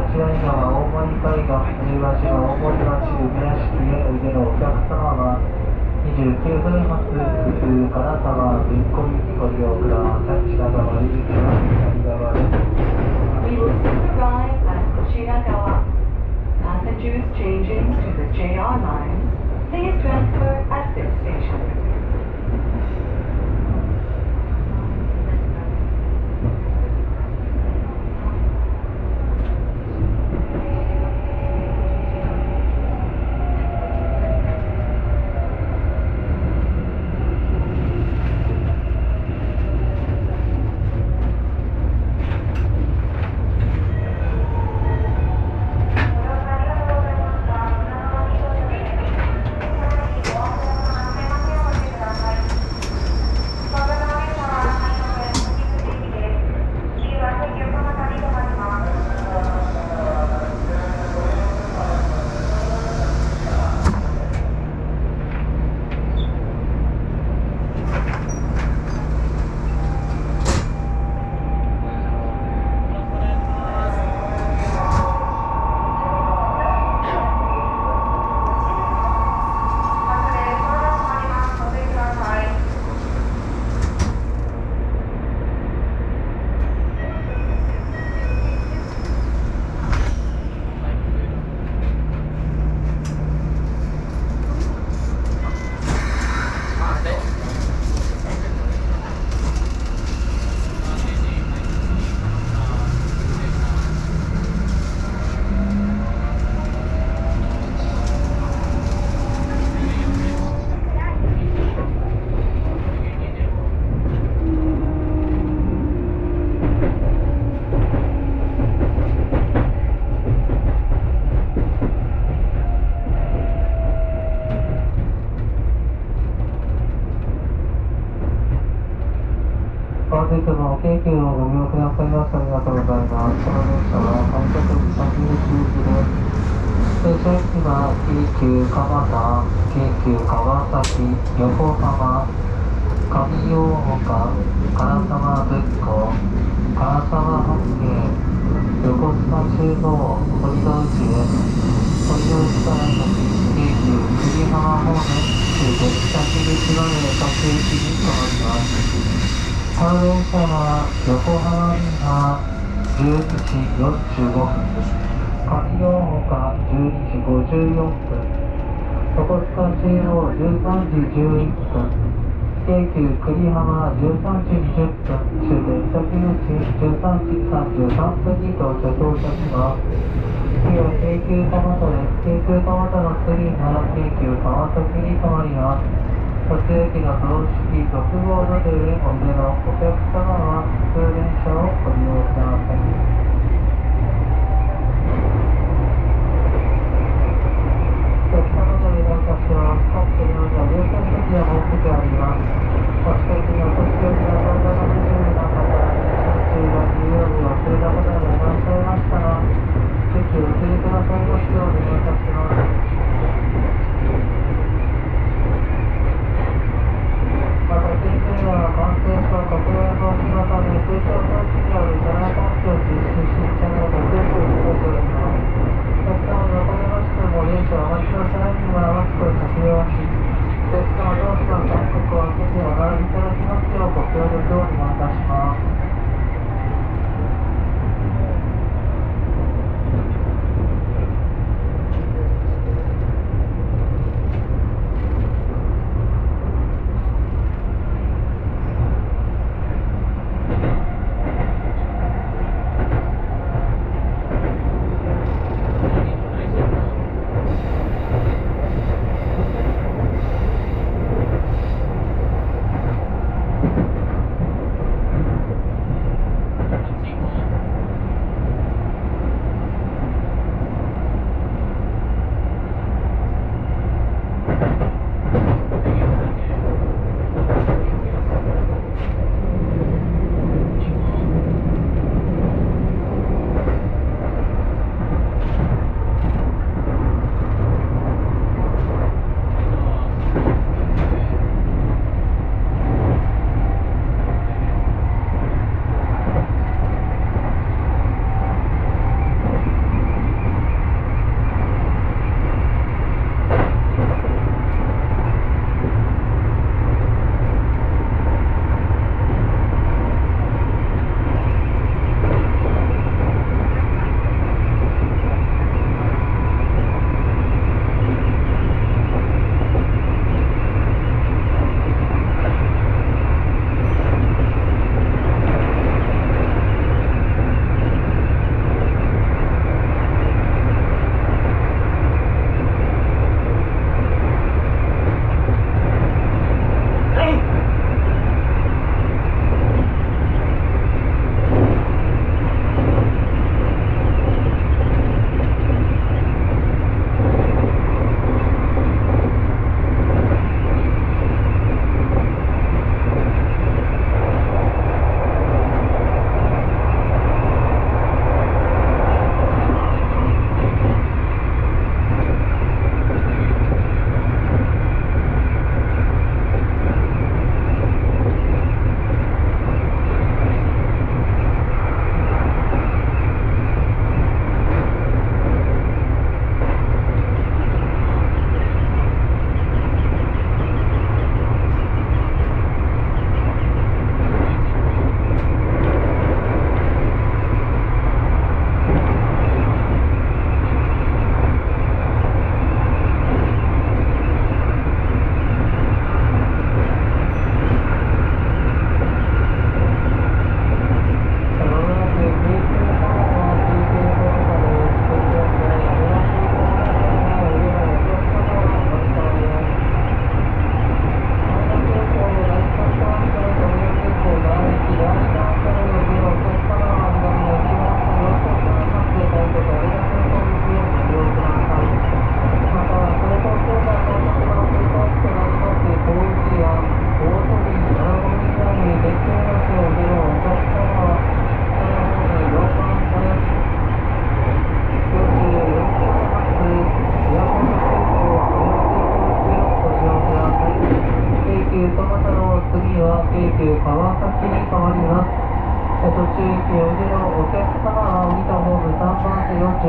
ちら川大森海岸、新橋の大森町梅屋敷へおいでのお客様は、29分発普通金沢文庫にご利用ください。品川入り口は左側です。 We will soon arrive at Shinagawa. Passengers changing to the JR lines, please transfer at this station. 本日も京急をご利用くださいましてありがとうございます。この電車は快速先行きです。停車駅は京急蒲田、京急川崎、横浜、上大岡、金沢仏庫、金沢八景、横須賀中央、堀之内です。堀之内から先、京急久里浜方面、終点先口まで各駅に停まります。この電車は横浜には12時45分、上大岡12時54分、横須賀中央13時11分、京急久里浜13時20分、終点先口13時33分に到着いたします。次は京急蒲田です。京急蒲田の次は京急川崎に停まります。途中駅の標識6号の上へおいでのお客様は普通電車をご利用ください。お客様のいらっしゃいは各線の優先席が設けてあります。お近くのお年寄りの体が不自由な方、車中が自由に忘れた方がいらっしゃいましたら、ぜひお連れくださいますようお願いいたします。また、京急では感染症拡大防止のため、空港装置による社内換気を実施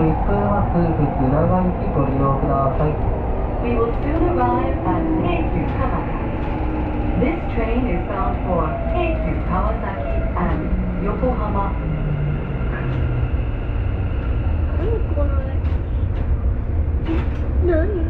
豊松別浦賀行きご利用ください。 We will soon arrive at Keikyu Kamata. This train is bound for Keikyu Kawasaki and Yokohama. このね、何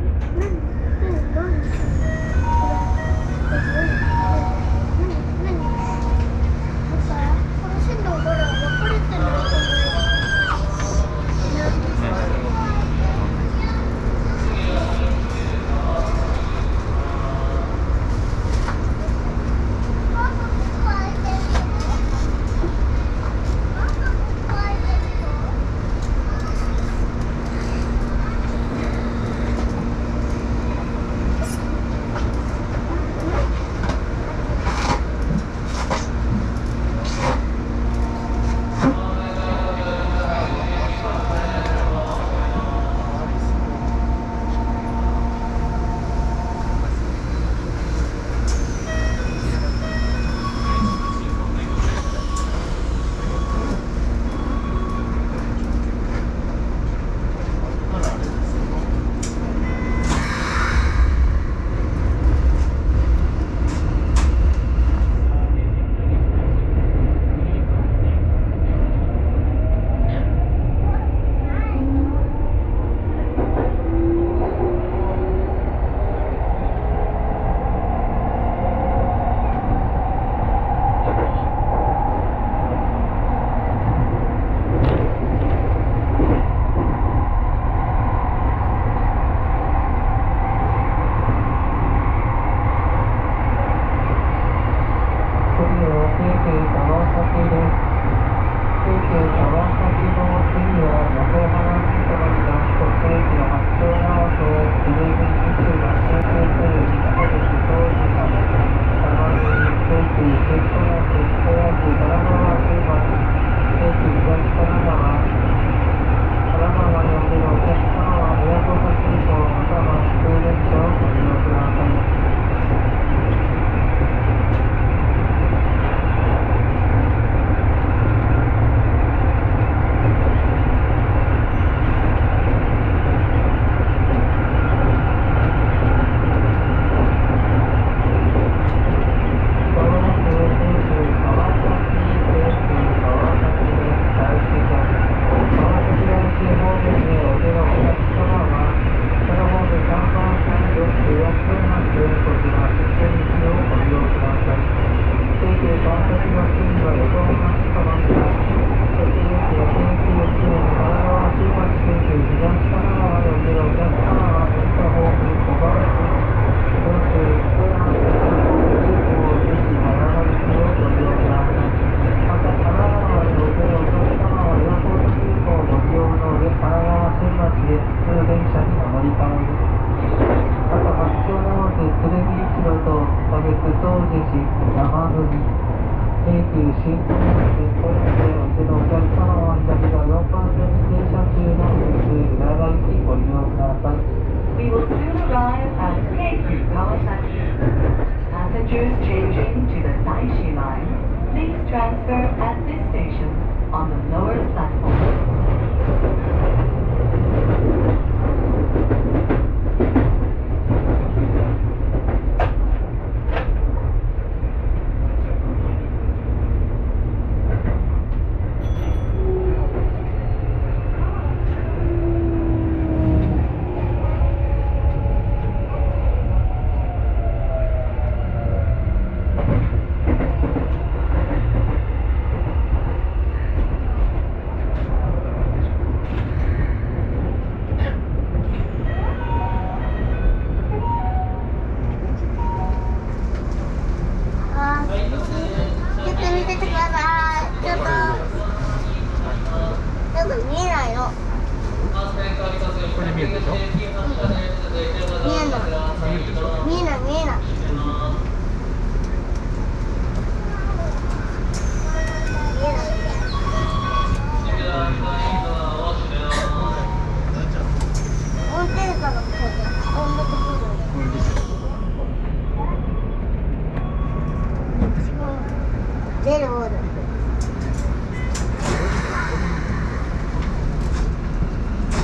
こ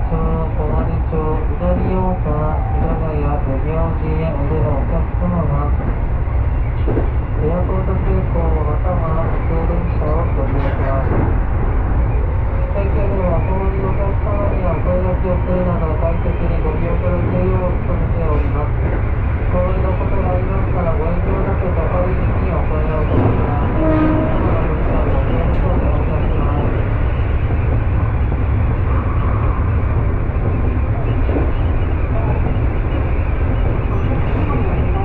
町、小金町、左大岡、平ヶ谷、無明寺へお出のお客様は、エアポート急行または普通電車をご利用ください。会計では、こういうお客様にはお声掛けをするなど快適にご利用くださいよう努めております。こういうことがありましたら、ご遠慮なく高いにお声をおかけください。皆様のご利用ご協力をお願いいたします。 お客様のお願い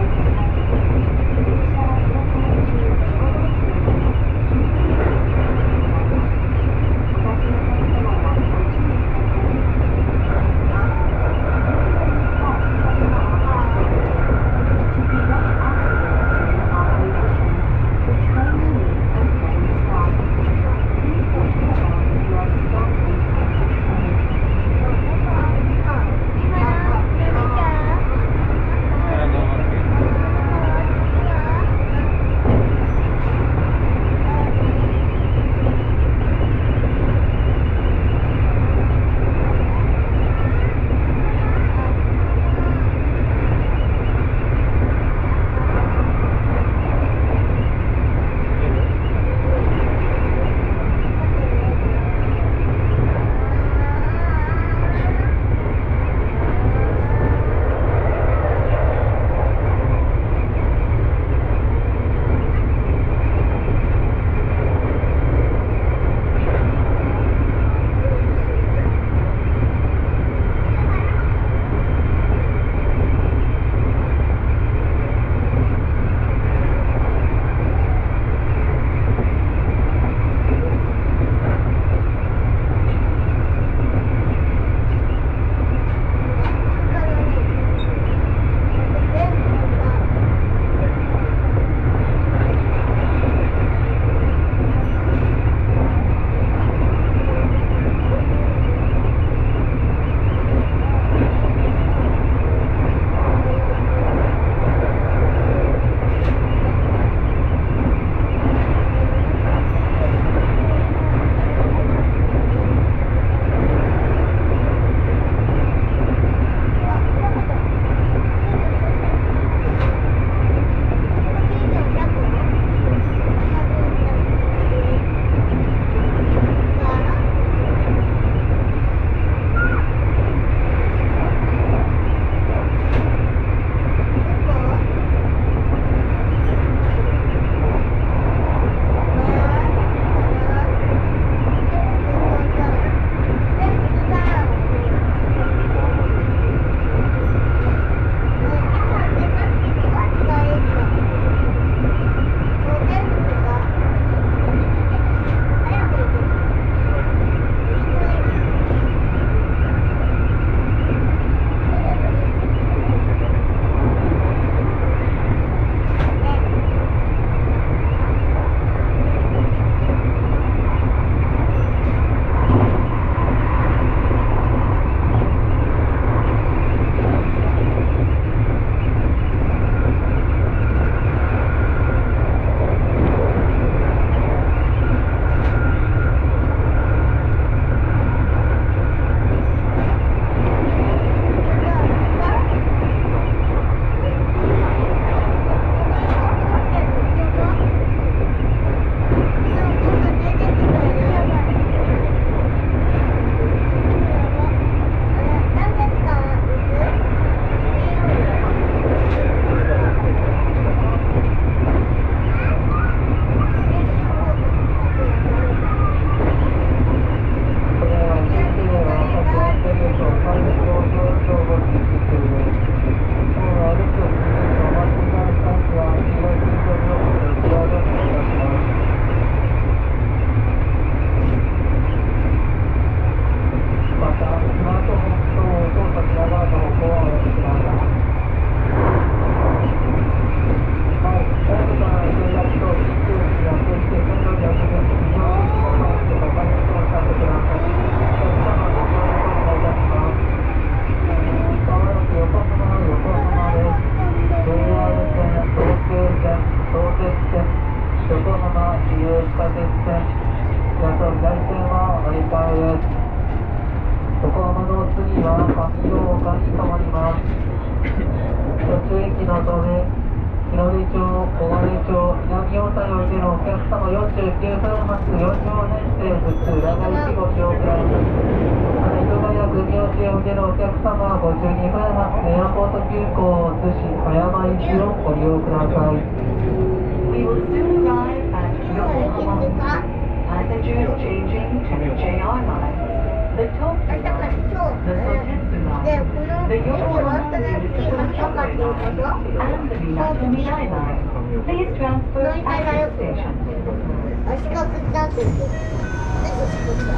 浜の次は上大岡に停まります。途中駅のため、日の出町、小金町、南大田においてのお客様49分発40年生普通浦賀行きご利用ください。糸ヶ谷組吉へおいてのお客様は52分発エアポート急行津市葉山行きをご利用ください。 We will soon arrive at Yokohama. Passengers changing to the JR line, the Tokyo だから line, 今 the 日 Sotetsu で line, この the 終わった Yokohama ら次 Municipal はどこかっ Subway ていうこ line, と and the Minato-Mirai line. Please transfer 乗り換えが at よ this く station. 足がくったって言って何作った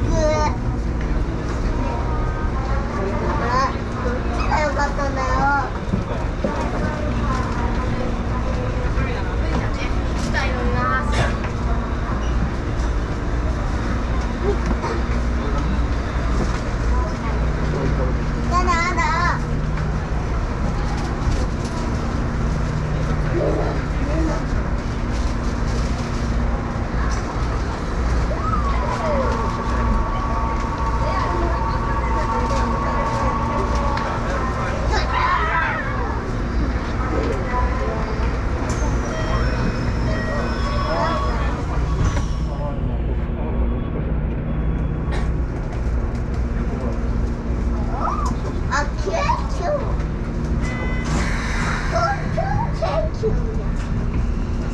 あ、こっちがよかったんだよやだやだあ、キューキューキューキュー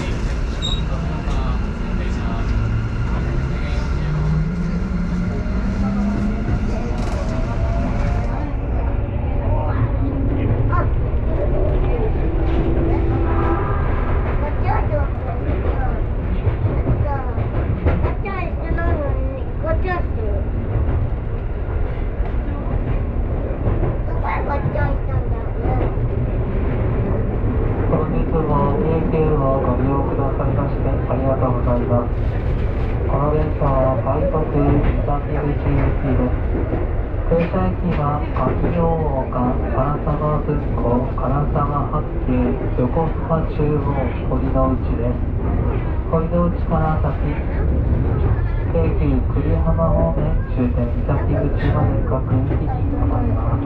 本日も京急をご利用くださいましてありがとうございます。この電車は快速三口行きです。停車駅は上大岡、金沢文庫、金沢八景、横浜中央、堀之内です。堀之内から先、京急久里浜方面終点三崎口まで各駅に停まります。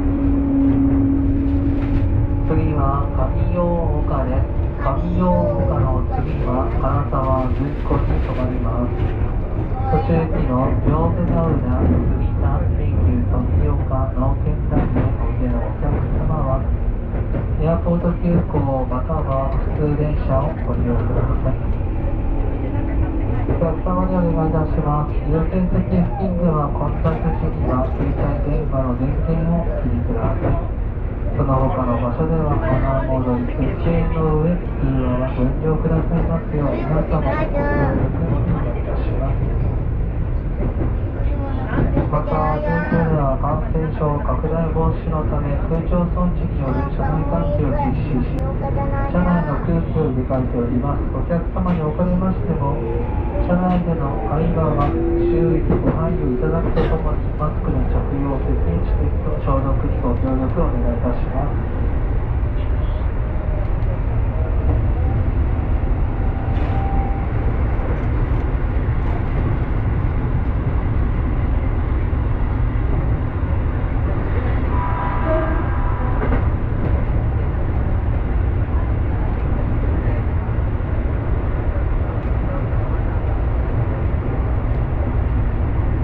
次は上大岡です。上大岡の次は金沢文庫に停まります。途中駅の屏風ヶ浦、杉田、京急富岡、農研団へおいでのお客様はエアポート急行または普通電車をご利用ください。お客様にお願いいたします。優先席付近では混雑時には携帯電話の電源をお切りください。その他の場所ではマナーモードに設定の上、通話はご遠慮くださいますよう皆様ご協力お願いいたします。また、京急では感染症拡大防止のため空調装置による車内換気を実施し、車内の空気を入れ替えております。お客様におかれましても、車内での会話は周囲にご配慮いただくとともにマスクの着用、接近チケット、消毒にご協力をお願いいたします。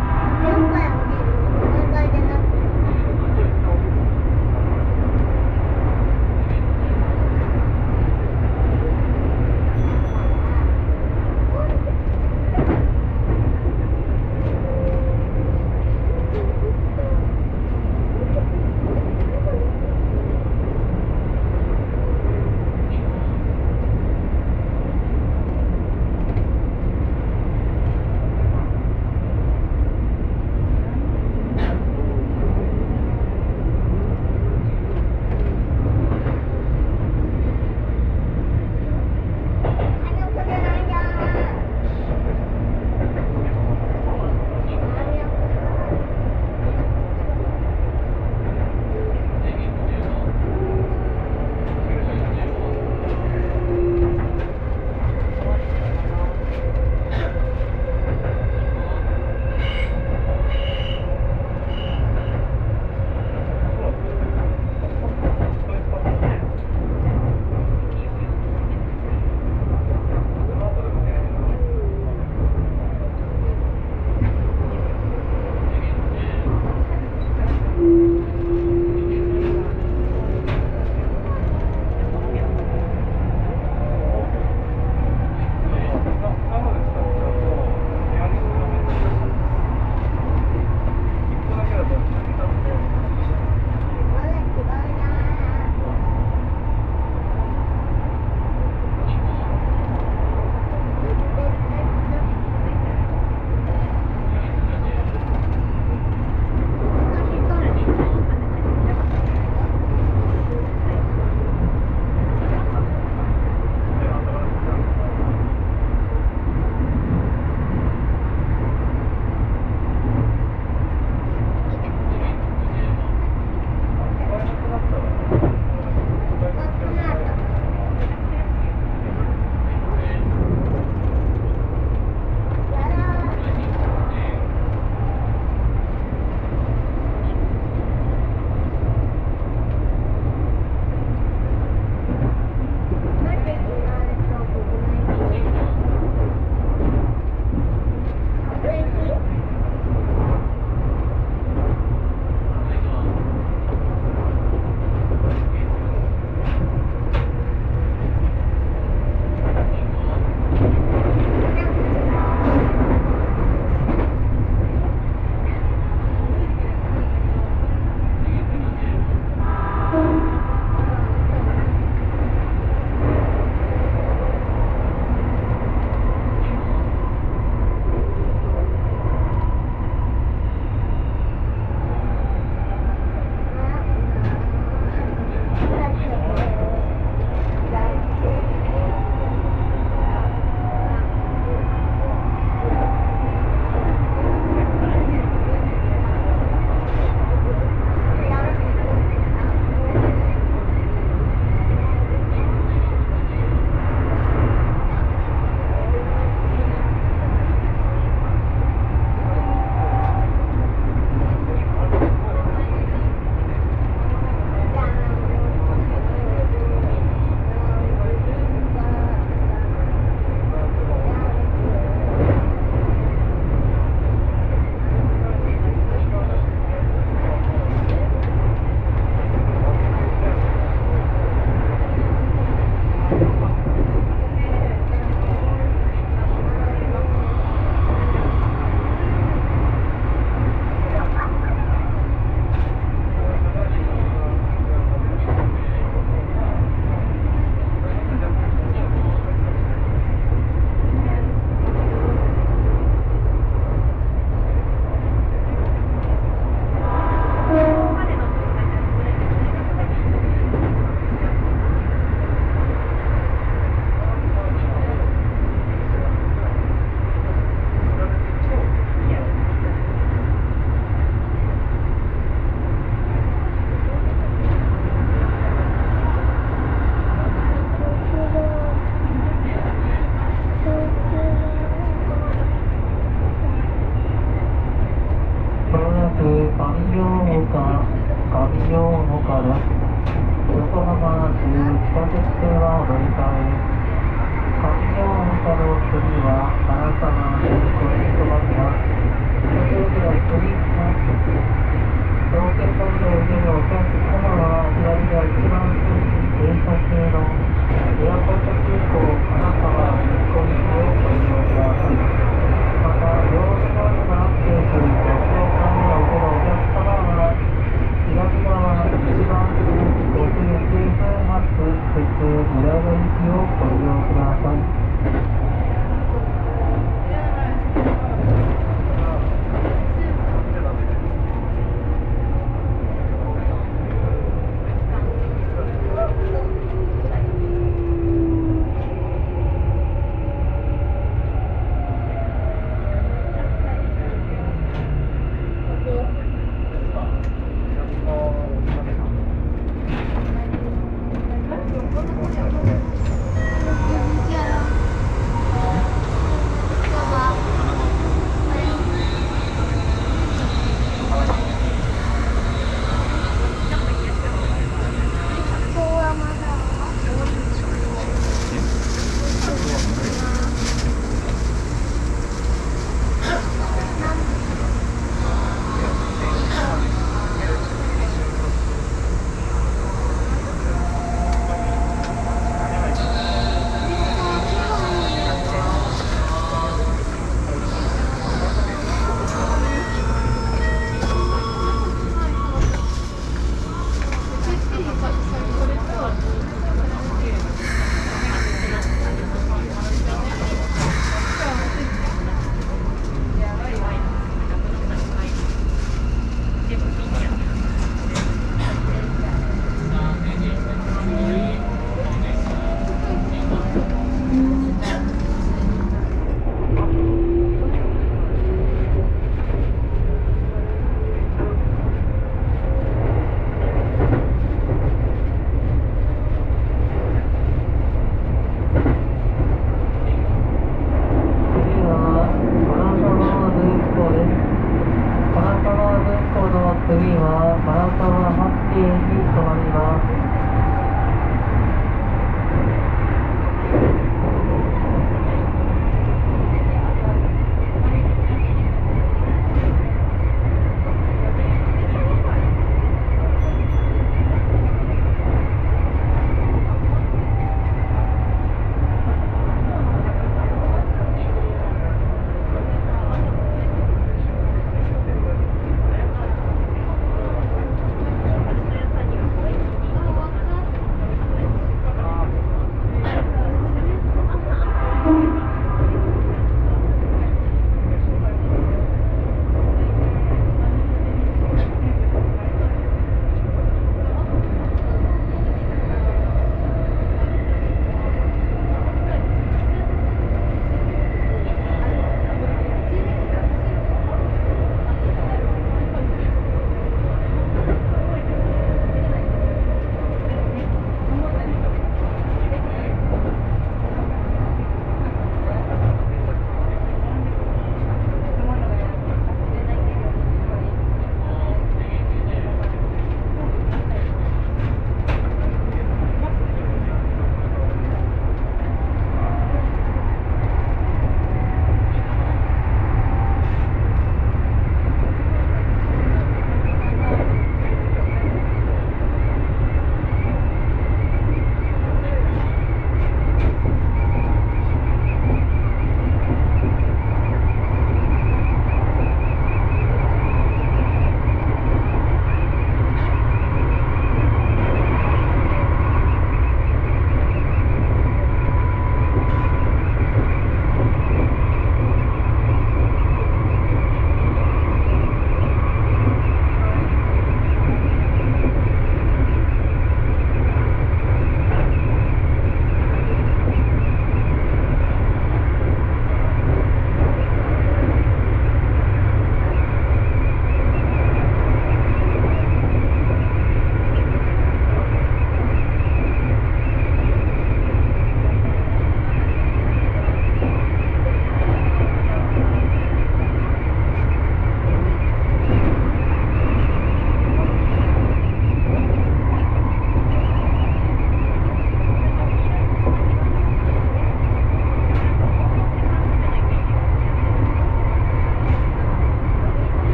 4回降りる。乗り換えでなくて横浜中地下鉄線はお乗り換え。上大岡の次は金沢新小に停まります。途中では一人道県本道でのお客様は左が一番通信停車中のエアポート空港金沢新小にをご利用ください。また、両側がアクセスご紹介を受けるお客様は左側一番通信ご通信発普通浦和行きをご利用ください。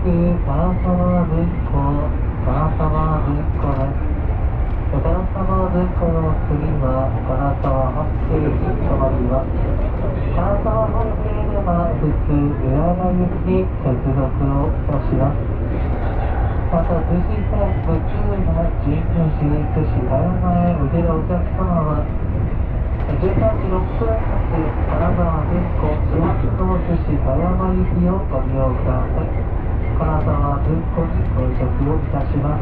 急唐沢文庫、唐沢文庫です。唐沢文庫の次は唐沢八景に停まります。唐沢八景では普通浦和行きに接続をいたします。また逗子線普通が神宮市逗子田山へお出るお客様は13時6分発金沢文庫スワット逗子田山行きをご利用ください。金沢文庫に到着をいたします。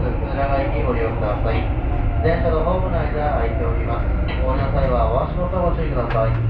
く浦賀行きご利用ください。電車のホームの間空いております。お降りの際はお足元ご注意ください。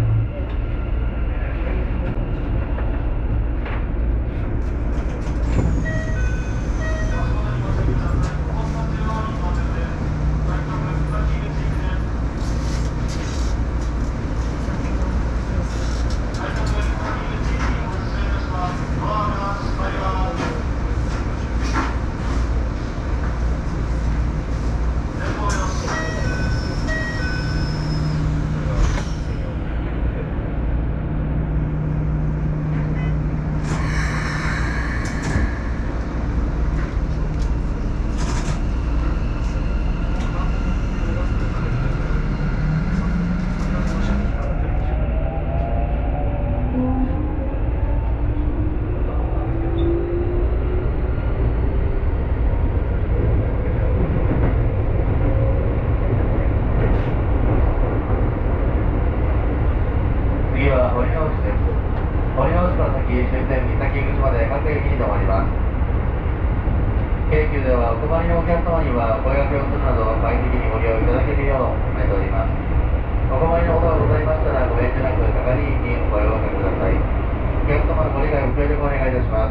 次は堀之内です。堀之内から先、終点三崎口まで各駅に停まります。京急ではお困りのお客様には声掛けをするなど快適にご利用いただけるよう努めております。お困りのことがございましたらご遠慮なく係員にお声をかけください。お客様のご理解ご協力お願いいたします。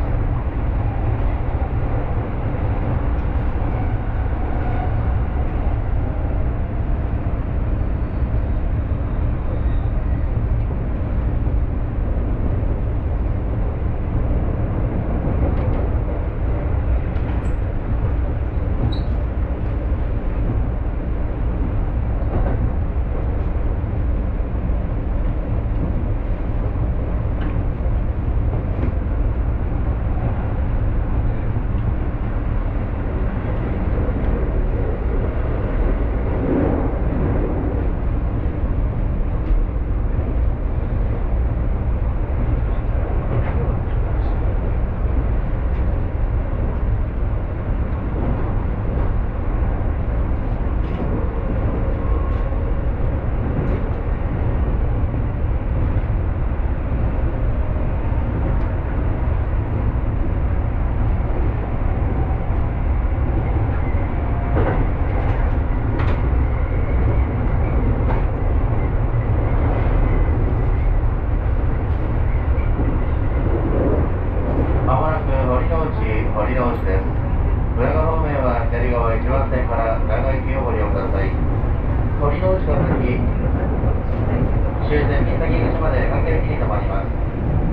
堀之内です。浦賀方面は左側1番線から浦賀行きをご利用ください。堀之内から先、終点三崎口まで各駅に停まります。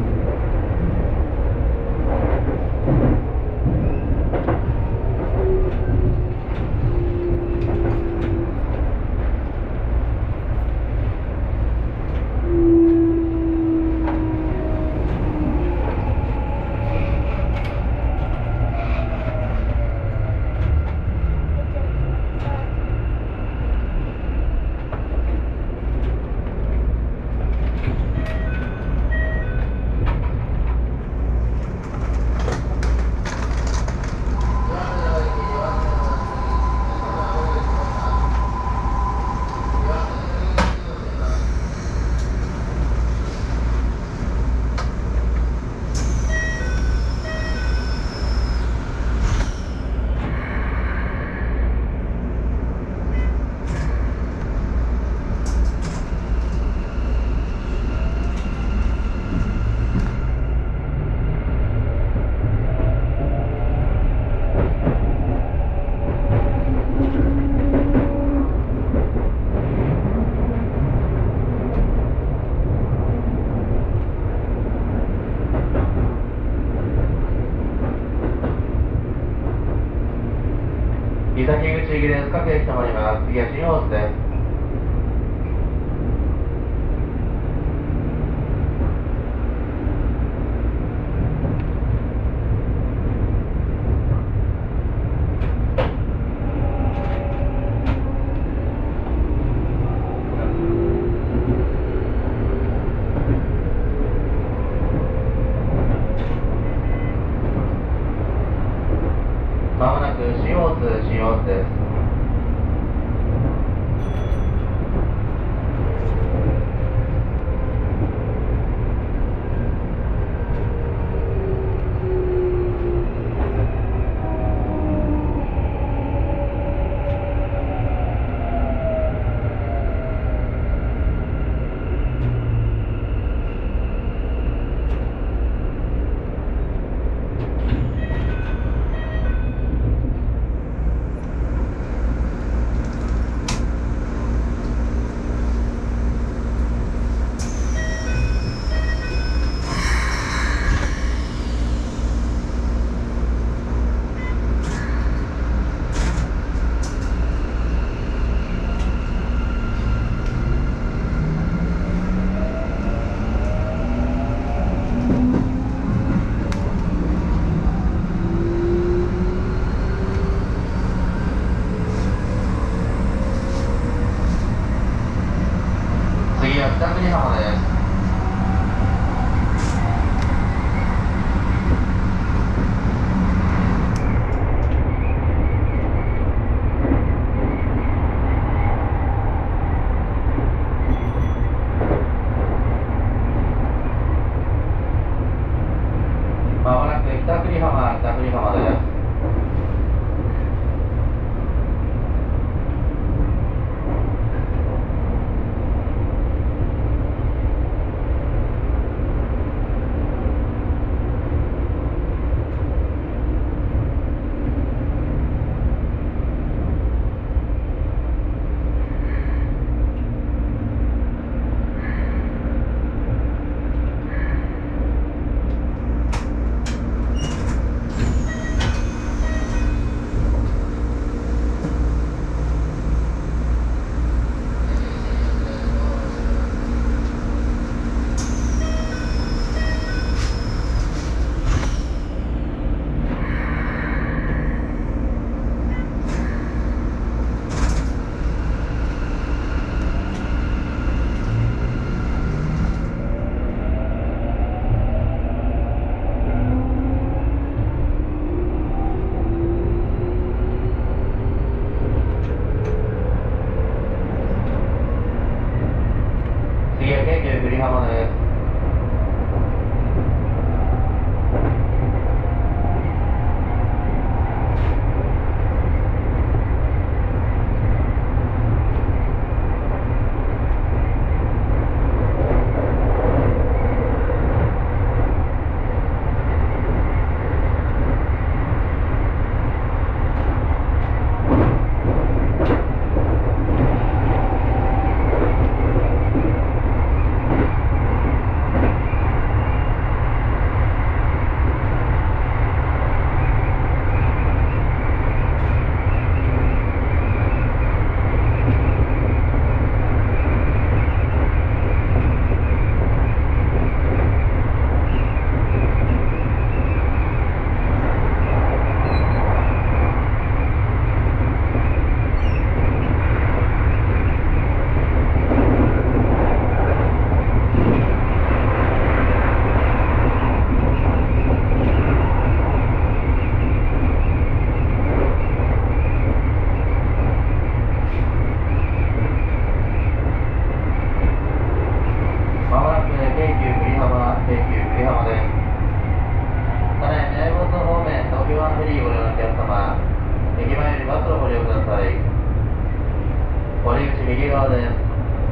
三崎口行きです。各駅停まります。次は新大津です。まもなく新大津です。 バスをご利用ください。降り口右側です。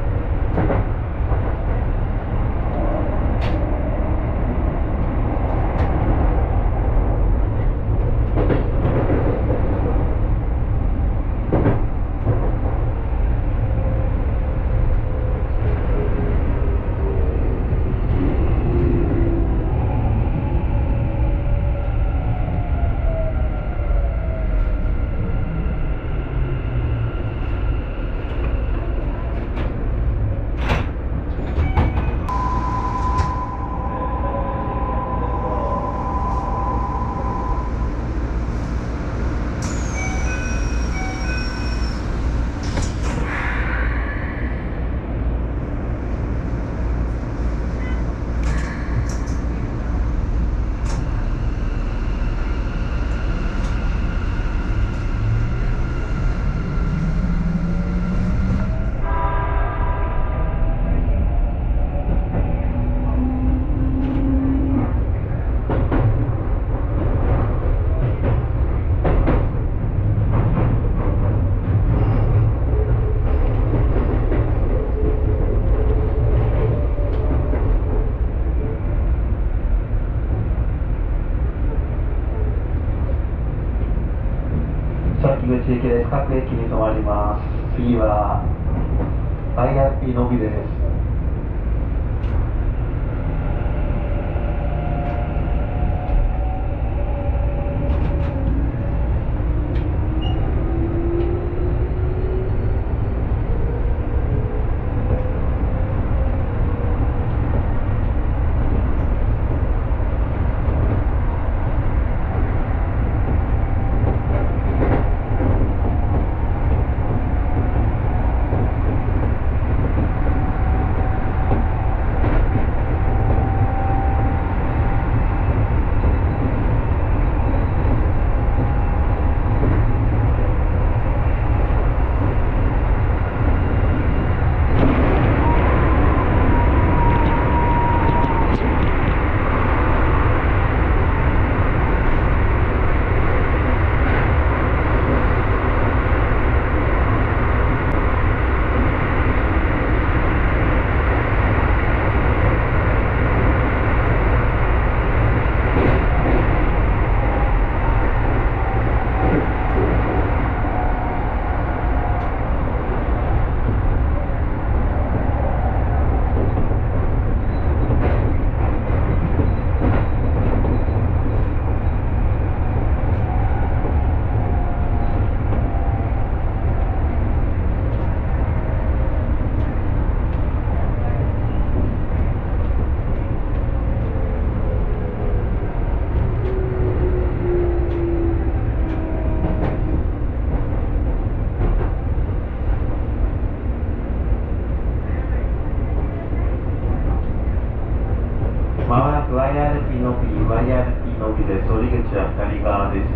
口行きです。各駅に停まります。次はワイヤーピーのみです。まもなく YRP のみです。降り口は左側です。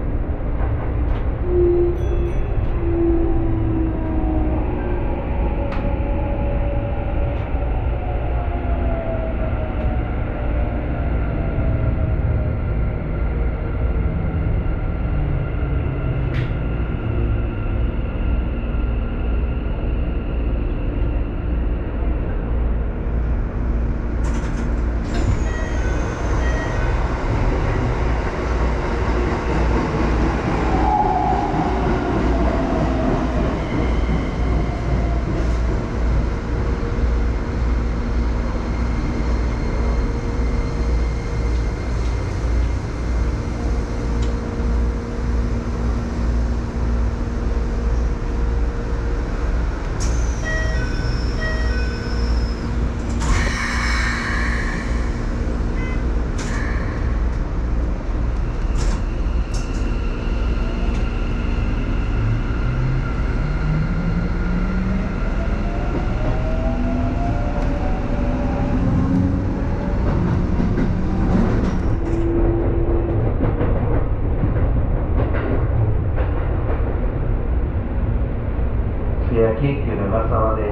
次は京急沼沢です。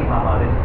浜です。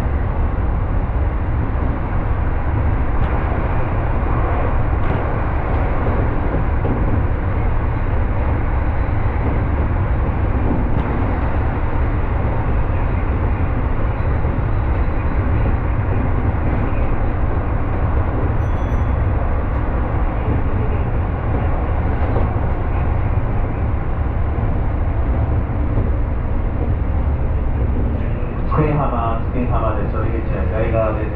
津久井浜です。折口は左側です。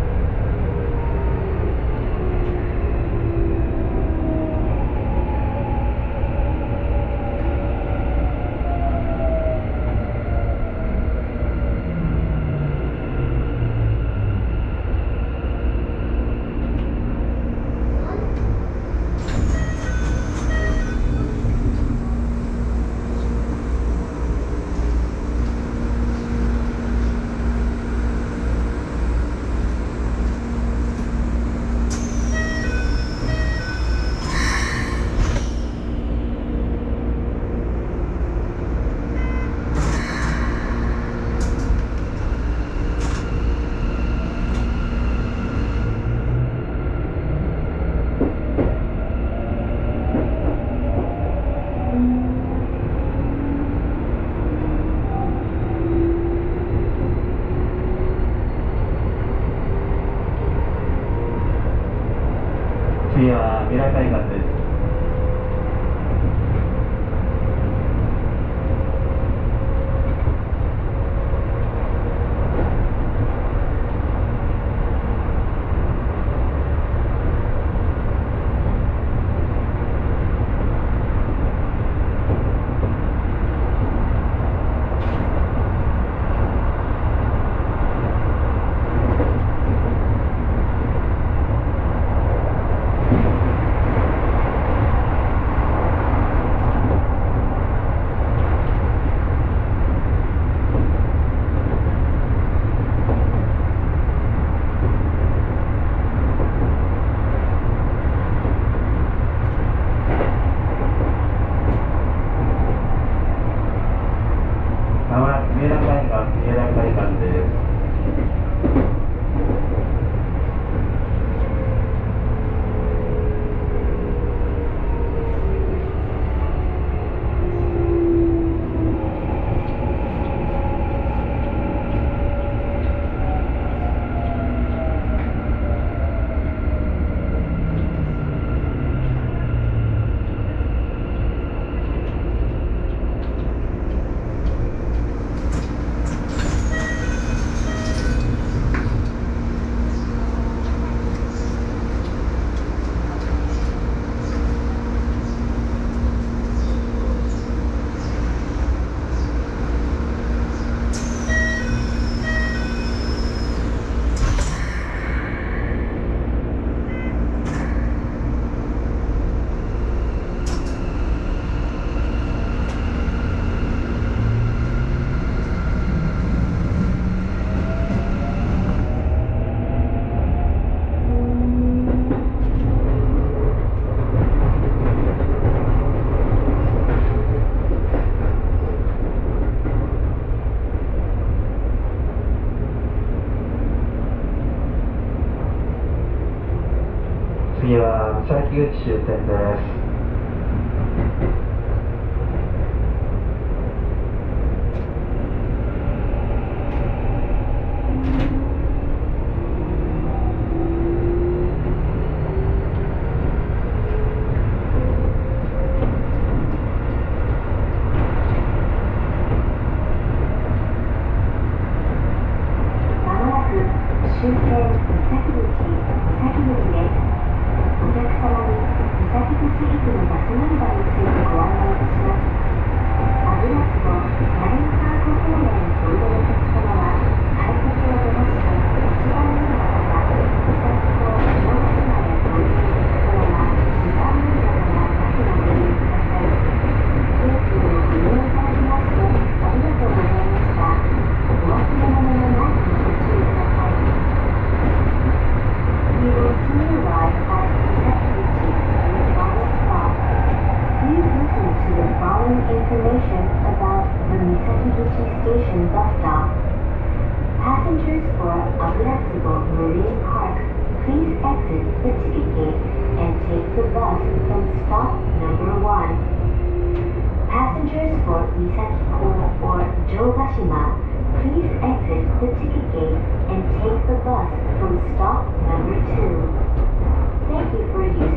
次は未来海岸です。三浦海岸です。次は三崎口終点です。 終点三崎口です。お客様に三崎口行きのバス乗り場についてご案内いたします。危なくもマリンパーク方面においでのお客様は改札を出まして1番乗り場から三崎港下橋までおいでのお客様は2番乗り場からバスをご利用ください。京急をご利用いただきましてありがとうございました。お忘れ物のないようにご注意ください。You will soon arrive at Misaki-guchi in the final stop. Please listen to the following information about the Misaki-guchi Station bus stop. Passengers for Aburatsubo Marine Park, please exit the ticket gate and take the bus from stop number 1. Passengers for Misakiko or Jogashima, please exit the ticket gate and take the bus from stop number 2. Thank you for using